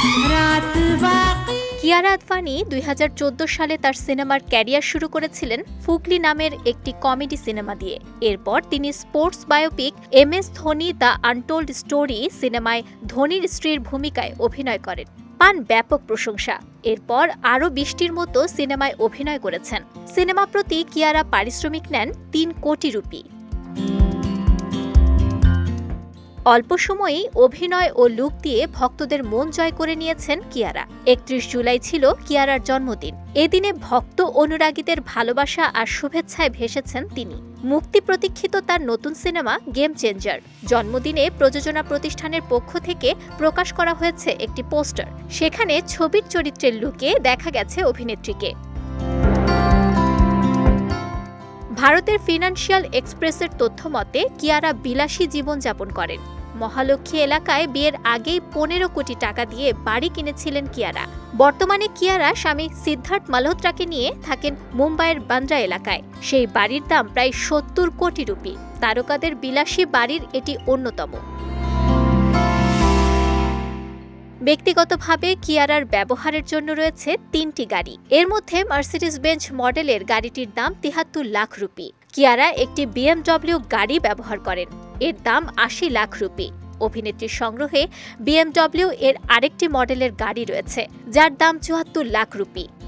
কিয়ারা আদভানি ২০১৪ সালে তার সিনেমার ক্যারিয়ার শুরু করেছিলেন ফুগলি নামের একটি কমেডি সিনেমা দিয়ে। এরপর তিনি sports biopic MS Dhoni the untold story সিনেমায় ধোনির স্ত্রীর ভূমিকায় অভিনয় করেন, পান ব্যাপক প্রশংসা। এরপর আরও ২০টির মতো সিনেমায় অভিনয় করেছেন। সিনেমা প্রতি কিয়ারা পারিশ্রমিক নেন ৩ কোটি রুপি। অল্প সময়েই অভিনয় ও লুক দিয়ে ভক্তদের মন জয় করে নিয়েছেন কিয়ারা। ৩১ জুলাই ছিল কিয়ারার জন্মদিন। এদিনে ভক্ত অনুরাগীদের ভালোবাসা আর শুভেচ্ছায় ভেসেছেন তিনি। মুক্তি প্রতীক্ষিত তার নতুন সিনেমা গেম চেঞ্জার জন্মদিনে প্রযোজনা প্রতিষ্ঠানের পক্ষ থেকে প্রকাশ করা হয়েছে একটি পোস্টার। সেখানে ছবির চরিত্রের লুকে দেখা গেছে অভিনেত্রীকে। ভারতের ফিনান্সিয়াল এক্সপ্রেসের তথ্য মতে কিয়ারা বিলাসী জীবনযাপন করেন। মহালক্ষ্মী এলাকায় বিয়ের আগেই ১৫ কোটি টাকা দিয়ে বাড়ি কিনেছিলেন কিয়ারা। বর্তমানে কিয়ারা স্বামী সিদ্ধার্থ মালহোত্রাকে নিয়ে থাকেন মুম্বাইয়ের বান্দ্রা এলাকায়। সেই বাড়ির দাম প্রায় ৭০ কোটি রুপি। তারকাদের বিলাসী বাড়ির এটি অন্যতম। ব্যক্তিগতভাবে কিয়ারার ব্যবহারের জন্য রয়েছে ৩টি গাড়ি। এর মধ্যে মার্সিডিজ বেঞ্জ মডেলের গাড়িটির দাম ৭৩ লাখ রুপি। কিয়ারা একটি BMW গাড়ি ব্যবহার করেন, এর দাম ৮০ লাখ রুপি। অভিনেত্রীর সংগ্রহে BMW এর আরেকটি মডেলের গাড়ি রয়েছে, যার দাম ৭৪ লাখ রুপি।